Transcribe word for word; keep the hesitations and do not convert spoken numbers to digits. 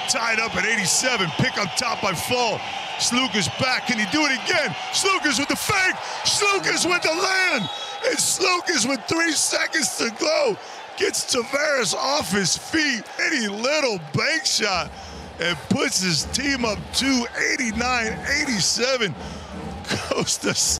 tied up at eighty-seven. Pick up top by Fall. Sloukas back. Can he do it again? Sloukas with the fake. Sloukas with the land. And Sloukas with three seconds to go gets Tavares off his feet. Any little bank shot and puts his team up to eighty-nine eighty-seven. Kostas